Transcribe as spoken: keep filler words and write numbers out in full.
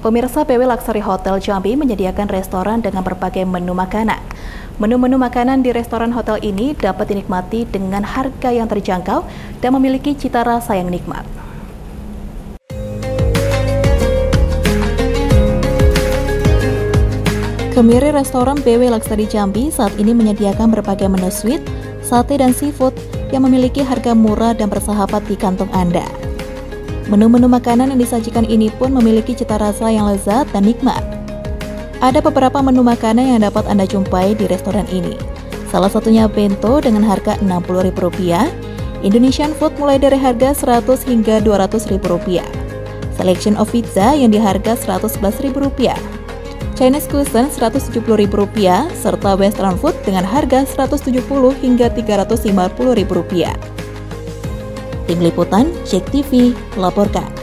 Pemirsa, P W Luxury Hotel Jambi menyediakan restoran dengan berbagai menu makanan. Menu-menu makanan di restoran hotel ini dapat dinikmati dengan harga yang terjangkau dan memiliki cita rasa yang nikmat. Kemiri Restoran P W Luxury Jambi saat ini menyediakan berbagai menu suite, sate dan seafood yang memiliki harga murah dan bersahabat di kantong Anda. Menu-menu makanan yang disajikan ini pun memiliki cita rasa yang lezat dan nikmat. Ada beberapa menu makanan yang dapat Anda jumpai di restoran ini. Salah satunya bento dengan harga enam puluh ribu rupiah, Indonesian food mulai dari harga seratus hingga dua ratus ribu rupiah, selection of pizza yang di harga seratus sebelas ribu rupiah, Chinese cuisine seratus tujuh puluh ribu rupiah, serta western food dengan harga seratus tujuh puluh hingga tiga ratus lima puluh ribu rupiah. Tim Liputan, Cek T V, melaporkan.